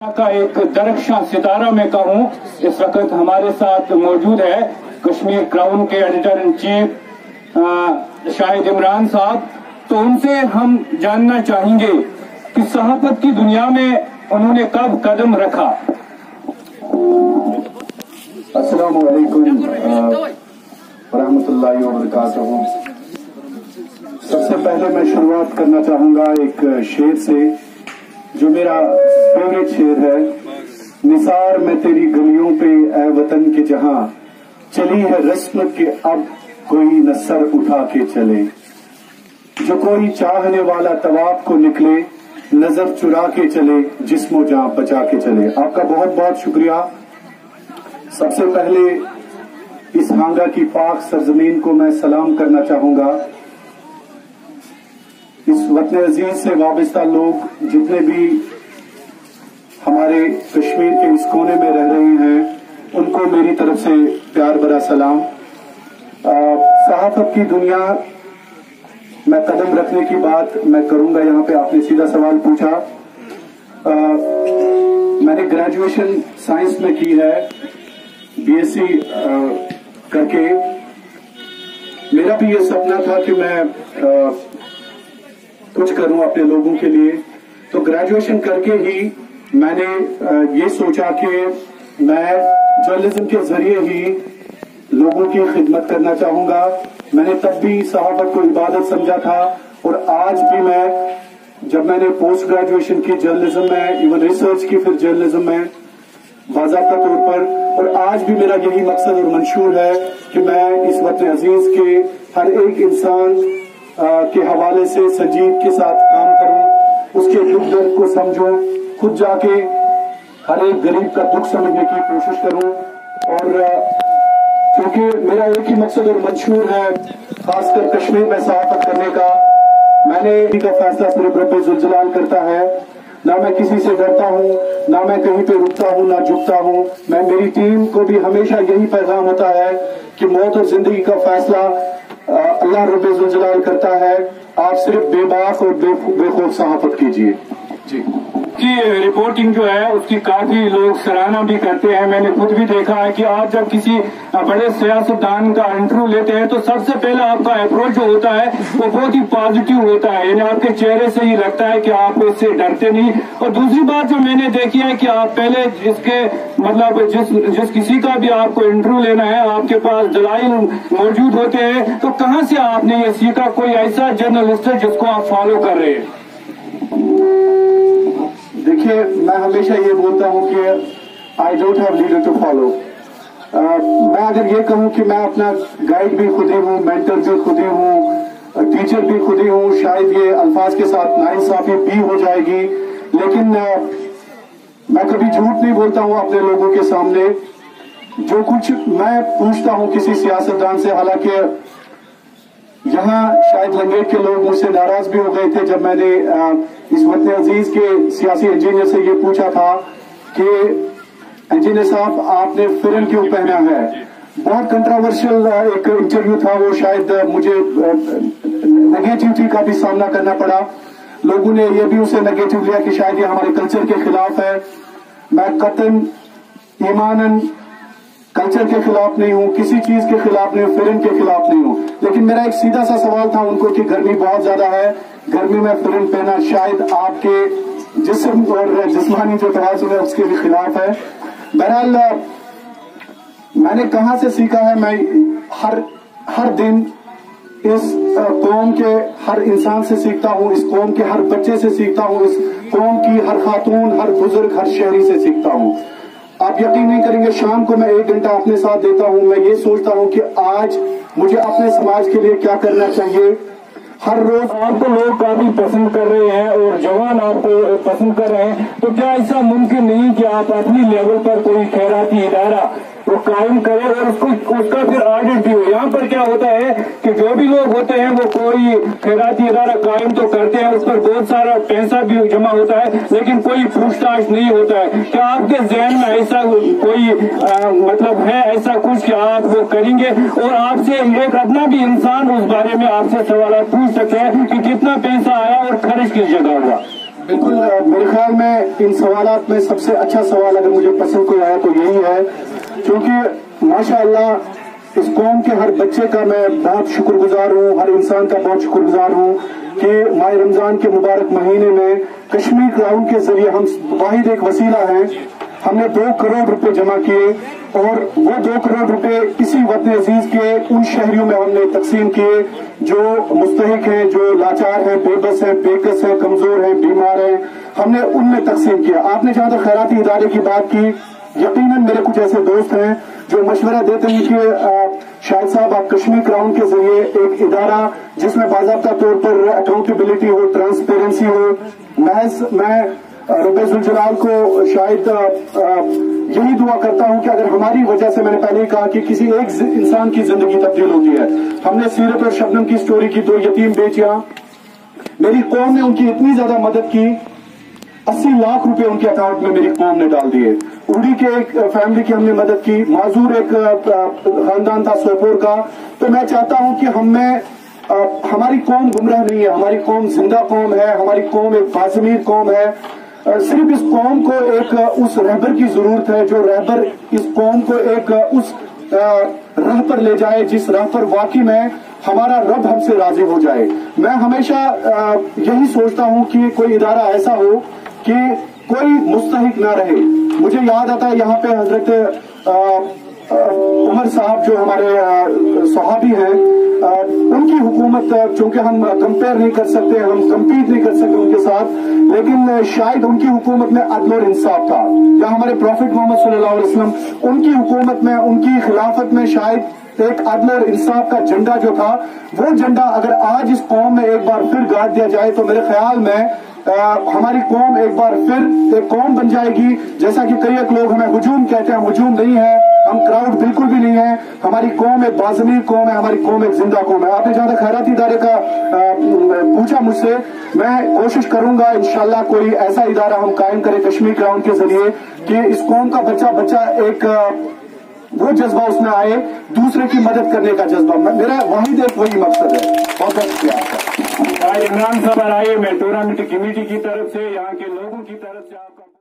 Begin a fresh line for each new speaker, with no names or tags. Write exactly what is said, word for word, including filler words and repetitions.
का एक दरख्शां सितारा में कहूँ, इस वक्त हमारे साथ मौजूद है कश्मीर क्राउन के editor in chief Shahid Imran sahab. तो उनसे हम जानना चाहेंगे कि सहाफत की दुनिया में उन्होंने कब कदम रखा।
अस्सलामु अलैकुम रहमतुल्लाहि व बरकातहू। सबसे पहले मैं शुरुआत करना चाहूंगा एक शेर से जो मेरा फेवरेट शेर है। निसार में तेरी गलियों पे ए वतन के जहां चली है रस्म के अब कोई न सर उठा के चले। जो कोई चाहने वाला तवाब को निकले नजर चुरा के चले जिस्मो जान बचा के चले। आपका बहुत बहुत शुक्रिया। सबसे पहले इस हांगा की पाक सरजमीन को मैं सलाम करना चाहूंगा। इस वतन अजीज से वाबस्ता लोग जितने भी हमारे कश्मीर के इस कोने में रह रहे हैं उनको मेरी तरफ से प्यार भरा सलाम। सहाफत की दुनिया में कदम रखने की बात मैं करूंगा। यहाँ पे आपने सीधा सवाल पूछा। आ, मैंने ग्रेजुएशन साइंस में की है, बीएससी करके। मेरा भी ये सपना था कि मैं आ, कुछ करूं अपने लोगों के लिए। तो ग्रेजुएशन करके ही मैंने ये सोचा कि मैं जर्नलिज्म के जरिए ही लोगों की खिदमत करना चाहूंगा। मैंने तब भी सहाफत को इबादत समझा था और आज भी मैं जब मैंने पोस्ट ग्रेजुएशन की जर्नलिज्म में, इवन रिसर्च की, फिर जर्नलिज्म में बाज़ाब्ता तौर पर, और आज भी मेरा यही मकसद और मंशूर है कि मैं इस वतन अजीज के हर एक इंसान के हवाले से संजीद के साथ काम करूं, उसके दुख दर्द को समझूं, खुद जाके हर एक गरीब का दुख समझने की कोशिश करूं। और क्योंकि मेरा एक ही मकसद और मंशूर है खासकर कश्मीर में सहाफत करने का, मैंने का फैसला सिर्फ रब्बे जुल जलाल करता है। ना मैं किसी से डरता हूँ, ना मैं कहीं पे रुकता हूँ, ना झुकता हूँ। मैं मेरी टीम को भी हमेशा यही पैगाम होता है कि मौत और जिंदगी का फैसला अल्लाह रब्बे जुल जलाल करता है। आप सिर्फ बेबाक और बेखौफ सहाफत कीजिए। जी
की रिपोर्टिंग जो है उसकी काफी लोग सराहना भी करते हैं। मैंने खुद भी देखा है कि आप जब किसी बड़े सियासतदान का इंटरव्यू लेते हैं तो सबसे पहले आपका अप्रोच जो होता है वो बहुत ही पॉजिटिव होता है, यानी आपके चेहरे से ही लगता है कि आप इससे डरते नहीं। और दूसरी बात जो मैंने देखी है कि आप पहले जिसके मतलब जिस जिस किसी का भी आपको इंटरव्यू लेना है आपके पास दलाइल मौजूद होते हैं। तो कहाँ से आपने ये सीखा? कोई ऐसा जर्नलिस्ट है जिसको आप फॉलो कर रहे हैं?
देखिए, मैं हमेशा ये बोलता हूँ कि I don't have leader to follow. मैं अगर ये कहूँ कि मैं अपना गाइड भी खुद ही हूँ, मेंटर भी खुद ही हूँ, टीचर भी खुद ही हूँ, शायद ये अल्फाज के साथ नाइंसाफी भी हो जाएगी, लेकिन आ, मैं कभी झूठ नहीं बोलता हूँ अपने लोगों के सामने। जो कुछ मैं पूछता हूँ किसी सियासतदान से, हालांकि यहाँ शायद लंगेट के लोग मुझसे नाराज भी हो गए थे जब मैंने आ, इस वतन अजीज के सियासी इंजीनियर से ये पूछा था कि इंजीनियर साहब आपने फिरन क्यों पहना है। बहुत कंट्रोवर्शियल एक इंटरव्यू था वो, शायद मुझे नेगेटिविटी का भी सामना करना पड़ा। लोगों ने ये भी उसे नेगेटिव लिया कि शायद ये हमारे कल्चर के खिलाफ है। मैं कतन ईमानन कल्चर के खिलाफ नहीं हूँ, किसी चीज के खिलाफ नहीं हूँ, फिरन के खिलाफ नहीं हूँ। लेकिन मेरा एक सीधा सा सवाल था उनको कि गर्मी बहुत ज्यादा है, गर्मी में फिरन पहना शायद आपके जिस्म और जिस्मानी जो तवाज़ुन है उसके भी खिलाफ है। बहरहाल मैंने कहाँ से सीखा है? मैं हर हर दिन इस कौम के हर इंसान से सीखता हूँ, इस कौम के हर बच्चे से सीखता हूँ, इस कौम की हर खातून, हर बुजुर्ग, हर शहरी से सीखता हूँ। आप यकीन नहीं करेंगे, शाम को मैं एक घंटा अपने साथ देता हूँ। मैं ये सोचता हूँ कि आज मुझे अपने समाज के लिए क्या करना चाहिए। हर रोज
आपको लोग काफी पसंद कर रहे हैं और जवान आपको पसंद कर रहे हैं, तो क्या ऐसा मुमकिन नहीं कि आप अपनी लेवल पर कोई खैराती इदारा वो कायम करे और उसको उसका फिर ऑडिट भी हो? यहाँ पर क्या होता है कि जो भी लोग होते हैं वो कोई खैराती इदारा कायम तो करते हैं, उस पर बहुत सारा पैसा भी जमा होता है, लेकिन कोई पूछताछ नहीं होता है। क्या आपके जहन में ऐसा कोई आ, मतलब है ऐसा कुछ कि आप वो करेंगे और आपसे एक अपना भी इंसान उस बारे में आपसे सवाल पूछ सके कि कितना पैसा आया और खर्च किस जगह हुआ?
بالکل میرے خیال میں ان سوالات میں سب سے اچھا سوال اگر مجھے پسند کوئی آیا تو یہی ہے، کیونکہ ماشاءاللہ اس قوم کے ہر بچے کا میں بہت شکر گزار ہوں، ہر انسان کا بہت شکر گزار ہوں کہ ماہ رمضان کے مبارک مہینے میں کشمیر کراؤن کے ذریعے ہم واحد ایک وسیلہ ہیں، ہم نے دو کروڑ روپے جمع کیے اور وہ دو کروڑ روپے اسی وطن عزیز کے ان شہریوں میں ہم نے تقسیم کیے جو مستحق ہیں، جو لاچار ہیں، بے بس ہیں، بے کس ہیں، کمزور ہیں، بیمار ہیں، ہم نے ان میں تقسیم کیا۔ آپ نے جہاں تک خیراتی ادارے کی بات کی، یقیناً میرے کچھ ایسے دوست ہیں جو مشورہ دیتے ہیں کہ شاہد صاحب آپ کشمیر کراؤن کے ذریعے ایک ادارہ جس میں باضابطہ طور پر اکاؤنٹیبلٹی ہو، ٹرانسپیرنسی ہو، محض میں رب ذوالجلال کو شاید یہی دعا کرتا ہوں کہ اگر ہماری وجہ سے، میں نے پہلے ہی کہا کہ کسی ایک انسان کی زندگی تبدیل ہوتی ہے۔ ہم نے سیرت اور شبنم کی سٹوری کی، دو یتیم بیٹیاں، میری قوم نے ان کی اتنی زیادہ مدد کی، اسی لاکھ روپے ان کے اکاؤنٹ میں میری قوم نے ڈال دیے۔ اڑی کے ایک فیملی کی ہم نے مدد کی، معذور ایک خاندان تھا سوپور کا۔ تو میں چاہتا ہوں کہ ہم میں ہماری قوم گمراہ نہیں ہے، ہماری قوم زندہ قوم ہے، ہماری قوم ایک باضمیر قوم ہے۔ صرف اس قوم کو ایک اس رہبر کی ضرورت ہے جو رہبر اس قوم کو ایک اس راہ پر لے جائے جس راہ پر واقعی میں ہمارا رب ہم سے راضی ہو جائے۔ میں ہمیشہ یہی سوچتا ہوں کہ کوئی ادارہ ایسا ہو کہ کوئی مستحق نہ رہے۔ مجھے یاد آتا ہے یہاں پہ حضرت عمر صاحب جو ہمارے صحابی ہیں، ان کی حکومت چونکہ ہم کمپیئر نہیں کر سکتے، ہم کمپیٹ نہیں کر سکتے ان کے ساتھ، لیکن شاید ان کی حکومت میں عدل اور انصاف تھا، یا ہمارے پروفٹ محمد صلی اللہ علیہ وسلم ان کی حکومت میں، ان کی خلافت میں شاید ایک عدل اور انصاف کا جھنڈا جو تھا، وہ جھنڈا اگر آج اس قوم میں ایک بار پھر گاڑ دیا جائے تو میرے خیال میں ہماری قوم ایک بار پھر ایک قوم بن جائے گی۔ جیسا کہ کئی ایک لوگ ہمیں ہجوم کہتے ہیں، ہجوم نہیں ہے، ہم کراؤڈ بالکل بھی نہیں ہے، ہماری قوم ایک باضمیر قوم ہے، ہماری قوم ایک زندہ قوم ہے۔ آپ نے جہاں تک خیراتی ادارے کا پوچھا مجھ سے، میں کوشش کروں گا انشاءاللہ کوئی ایسا ادارہ ہم قائم کریں کشمیر کراؤن کے ذریعے کہ اس قوم کا بچہ بچہ ایک وہ جذبہ اس میں آئے، دوسرے کی مدد کرنے کا جذبہ۔ میرا واحد ایک وہی مقصد ہے۔ بہت بہت شکریہ آپ کا۔
عمران صاحب آئیے، میں ٹورنامنٹ کمیٹی کی طرف سے، یہاں کے لوگوں کی طرف سے آپ کا